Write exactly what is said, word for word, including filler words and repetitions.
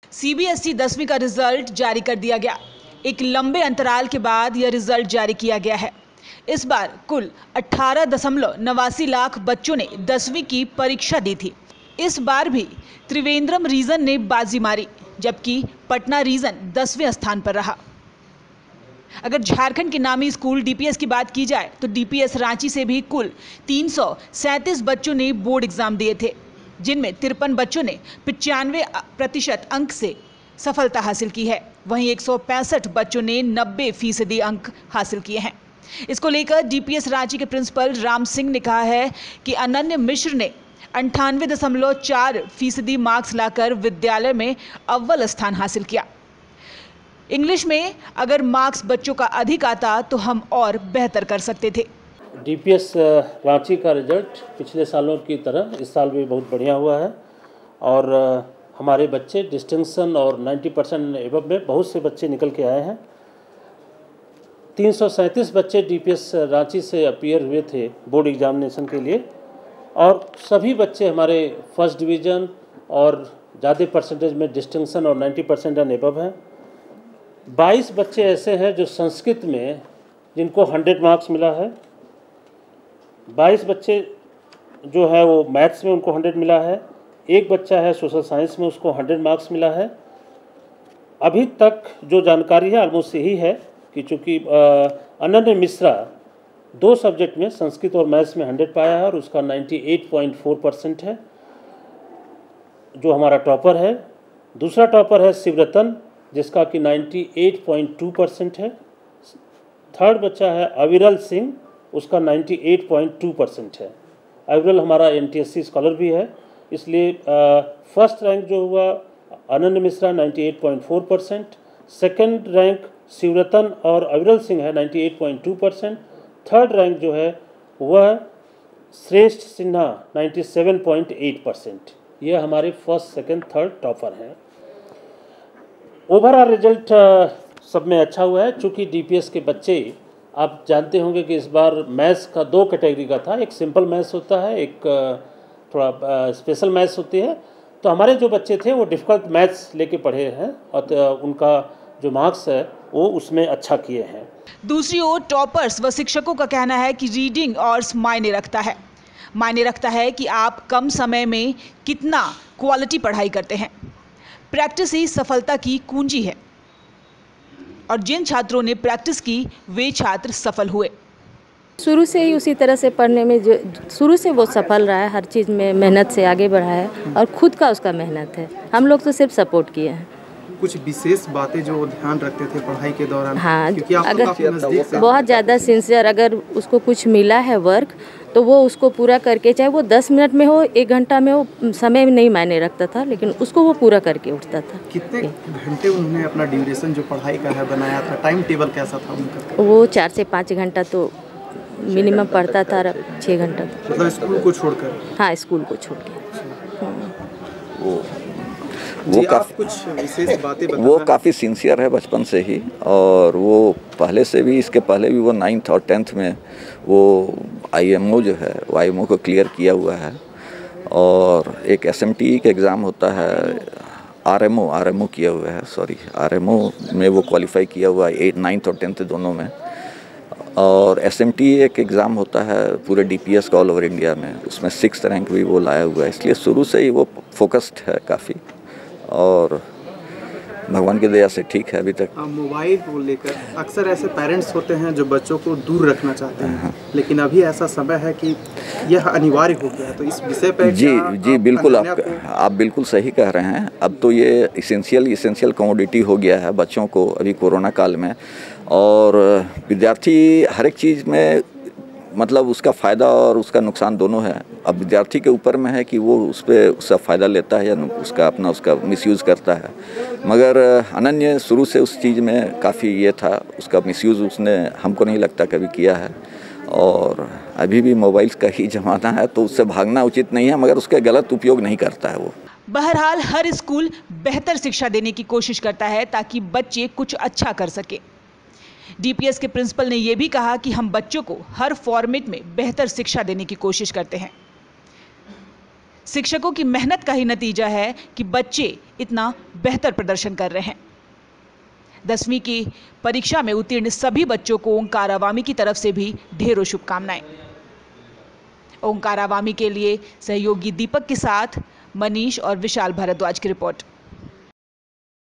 CBSE दसवीं का result जारी कर दिया गया। एक लंबे अंतराल के बाद यह रिजल्ट जारी किया गया है। इस बार कुल अठारह दशमलव नवासी लाख बच्चों ने दसवीं की परीक्षा दी थी। इस बार भी त्रिवेंद्रम रीजन ने बाजी मारी, जबकि पटना रीजन दसवें स्थान पर रहा। अगर झारखंड के नामी स्कूल डीपीएस की बात की जाए तो डीपीएस रांची से भी कुल तीन सौ सैंतीस बच्चों ने बोर्ड एग्जाम दिए थे, जिनमें तिरपन बच्चों ने पचानवे प्रतिशत अंक से सफलता हासिल की है। वहीं एक सौ पैंसठ बच्चों ने नब्बे फीसदी अंक हासिल किए हैं। इसको लेकर डीपीएस रांची के प्रिंसिपल राम सिंह ने कहा है कि अनन्य मिश्र ने अंठानवे दशमलव चार फीसदी मार्क्स लाकर विद्यालय में अव्वल स्थान हासिल किया। इंग्लिश में अगर मार्क्स बच्चों का अधिक आता तो हम और बेहतर कर सकते थे। डीपीएस रांची का रिजल्ट पिछले सालों की तरह इस साल भी बहुत बढ़िया हुआ है और हमारे बच्चे डिस्टिंक्शन और नब्बे परसेंट एबव में बहुत से बच्चे निकल के आए हैं। तीन सौ सैंतीस बच्चे डीपीएस रांची से अपीयर हुए थे बोर्ड एग्जामिनेशन के लिए और सभी बच्चे हमारे फर्स्ट डिवीज़न और ज़्यादा परसेंटेज में डिस्टिंक्शन और नब्बे परसेंट एंड एबव हैं। बाईस बच्चे ऐसे हैं जो संस्कृत में जिनको सौ मार्क्स मिला है। बाईस बच्चे जो है वो मैथ्स में उनको सौ मिला है। एक बच्चा है सोशल साइंस में, उसको सौ मार्क्स मिला है। अभी तक जो जानकारी है ऑलमोस्ट यही है कि चूँकि अनन्य मिश्रा दो सब्जेक्ट में संस्कृत और मैथ्स में सौ पाया है और उसका अट्ठानवे पॉइंट चार परसेंट है जो हमारा टॉपर है। दूसरा टॉपर है शिवरतन जिसका कि अट्ठानवे पॉइंट दो परसेंट है। थर्ड बच्चा है अविरल सिंह, उसका अट्ठानवे पॉइंट दो परसेंट है। अविरल हमारा एनटीएससी स्कॉलर भी है, इसलिए फर्स्ट रैंक जो हुआ अनन्य मिश्रा अट्ठानवे पॉइंट चार परसेंट, सेकेंड रैंक शिवरतन और अविरल सिंह है अट्ठानवे पॉइंट दो परसेंट, थर्ड रैंक जो है वह श्रेष्ठ सिन्हा सत्तानवे पॉइंट आठ परसेंट। ये हमारे फर्स्ट सेकेंड थर्ड टॉपर हैं। ओवरऑल रिजल्ट सब में अच्छा हुआ है। चूँकि डीपीएस के बच्चे आप जानते होंगे कि इस बार मैथ्स का दो कैटेगरी का था, एक सिंपल मैथ्स होता है, एक थोड़ा स्पेशल मैथ्स होती है। तो हमारे जो बच्चे थे वो डिफ़िकल्ट मैथ्स लेके पढ़े हैं और उनका जो मार्क्स है वो उसमें अच्छा किए हैं। दूसरी ओर टॉपर्स व शिक्षकों का कहना है कि रीडिंग और मायने रखता है मायने रखता है कि आप कम समय में कितना क्वालिटी पढ़ाई करते हैं। प्रैक्टिस ही सफलता की कुंजी है और जिन छात्रों ने प्रैक्टिस की वे छात्र सफल हुए। शुरू से ही उसी तरह से पढ़ने में जो शुरू से वो सफल रहा है, हर चीज़ में मेहनत से आगे बढ़ा है और खुद का उसका मेहनत है। हम लोग तो सिर्फ सपोर्ट किए हैं। कुछ विशेष बातें जो ध्यान रखते थे पढ़ाई के दौरान? हाँ, क्योंकि आप अगर काफी नजदीक से बहुत ज़्यादा सिंसियर, अगर उसको कुछ मिला है वर्क तो वो उसको पूरा करके, चाहे वो दस मिनट में हो, एक घंटा में हो, समय नहीं मायने रखता था, लेकिन उसको वो पूरा करके उठता था। कितने घंटे उन्होंने अपना ड्यूरेशन जो पढ़ाई का है बनाया था? टाइम टेबल कैसा था उनका? वो चार से पाँच घंटा तो मिनिमम पढ़ता था, छः घंटा। मतलब स्कूल को छोड़कर? हाँ, स्कूल को छोड़ के। वो वो काफ़ी कुछ विशेष बातें वो काफ़ी सिंसियर है बचपन से ही और वो पहले से भी, इसके पहले भी वो नाइन्थ और टेंथ में वो आईएमओ जो है वो आईएमओ को क्लियर किया हुआ है और एक एसएमटी का एग्ज़ाम होता है, आरएमओ आरएमओ किया हुआ है, सॉरी आरएमओ में वो क्वालिफाई किया हुआ है एट नाइन्थ और टेंथ दोनों में। और एसएमटी एक एग्ज़ाम होता है पूरे डीपीएस का ऑल ओवर इंडिया में, उसमें सिक्स रैंक भी वो लाया हुआ है। इसलिए शुरू से ही वो फोकस्ड है काफ़ी और भगवान की दया से ठीक है अभी तक। मोबाइल को लेकर अक्सर ऐसे पेरेंट्स होते हैं जो बच्चों को दूर रखना चाहते हैं, लेकिन अभी ऐसा समय है कि यह अनिवार्य हो गया है, तो इस विषय पर जी जी बिल्कुल आप आप बिल्कुल सही कह रहे हैं। अब तो ये इसेंशियल इसेंशियल कमोडिटी हो गया है बच्चों को अभी कोरोना काल में, और विद्यार्थी हर एक चीज़ में मतलब उसका फ़ायदा और उसका नुकसान दोनों है। अब विद्यार्थी के ऊपर में है कि वो उस पर उसका फ़ायदा लेता है या उसका अपना उसका मिसयूज़ करता है। मगर अनन्य शुरू से उस चीज़ में काफ़ी ये था, उसका मिसयूज़ उसने हमको नहीं लगता कभी किया है। और अभी भी मोबाइल्स का ही ज़माना है तो उससे भागना उचित नहीं है, मगर उसका गलत उपयोग नहीं करता है वो। बहरहाल हर स्कूल बेहतर शिक्षा देने की कोशिश करता है ताकि बच्चे कुछ अच्छा कर सके। डीपीएस के प्रिंसिपल ने यह भी कहा कि हम बच्चों को हर फॉर्मेट में बेहतर शिक्षा देने की कोशिश करते हैं। शिक्षकों की मेहनत का ही नतीजा है कि बच्चे इतना बेहतर प्रदर्शन कर रहे हैं। दसवीं की परीक्षा में उत्तीर्ण सभी बच्चों को ओंकार अवामी की तरफ से भी ढेरों शुभकामनाएं। ओंकार अवामी के लिए सहयोगी दीपक के साथ मनीष और विशाल भारद्वाज की रिपोर्ट।